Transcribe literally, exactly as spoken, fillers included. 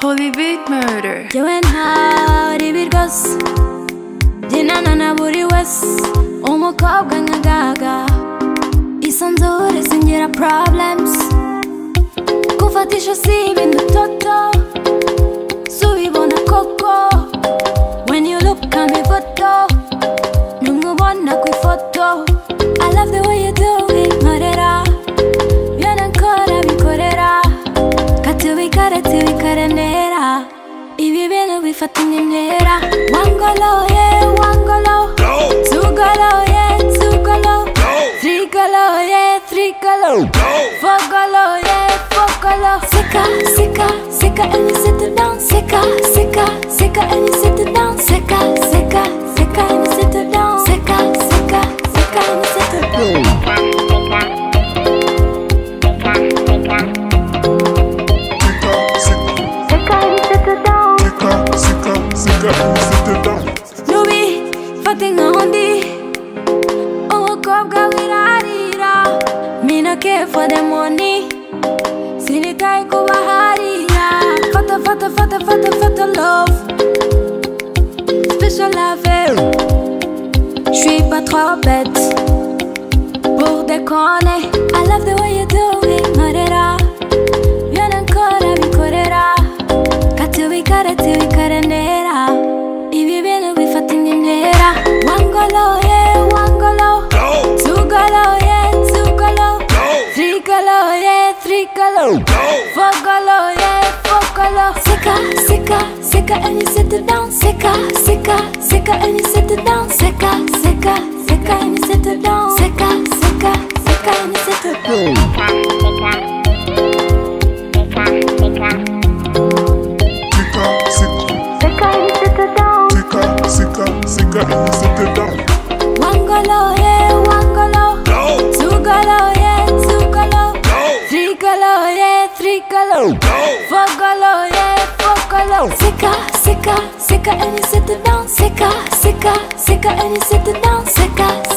Holy beat murder. You and how did it goes? Dinana na buri wes. Umukobwa nka Gaga. Isanzure singira problems. Kufatisha si ibintu toto. Subibona koko. When you look at me photo. Numubona kwi photo. I love the way you do it, nkorera. Byanankora bikorera. Katubikare tubikare nera. Ibi bintu bifatanye nera. Wangolo yeah, wangolo. Tugolo yeah, tugolo. Trigolo yeah, trigolo. Fogolo yeah, fogolo. Seka, seka, seka and you sit down. Seka, seka, seka and you sit down. Seka, seka, seka and you sit down. Seka, seka, seka and you sit down. Nubi, fatinga hondi. Umukobwa wirarira. Me no care for the money. Sinikai kubaharira. Fata, fata, fata, fata, fata love. Special love. J'suis pas trop bête pour déconner. I love the way you do it, nkorera. Byanankora bikorera. Katubikare tubikare nera. Ibi bintu bifatanye nera. Wangolo yeah, wangolo. Tugolo yeah, tugolo. Trigolo yeah, trigolo. Fogolo yeah, fogolo. Seka, seka, seka and you sit down. Seka, seka, seka and you sit down. Seka, seka, seka and you sit down. Seka, seka, seka and you sit down. Wangolo yeah, wangolo. Tugolo yeah, tugolo. Trigolo yeah, trigolo. Fogolo yeah, fogolo. Seka, seka, seka and you sit down. Seka, seka, seka and you sit down. Seka.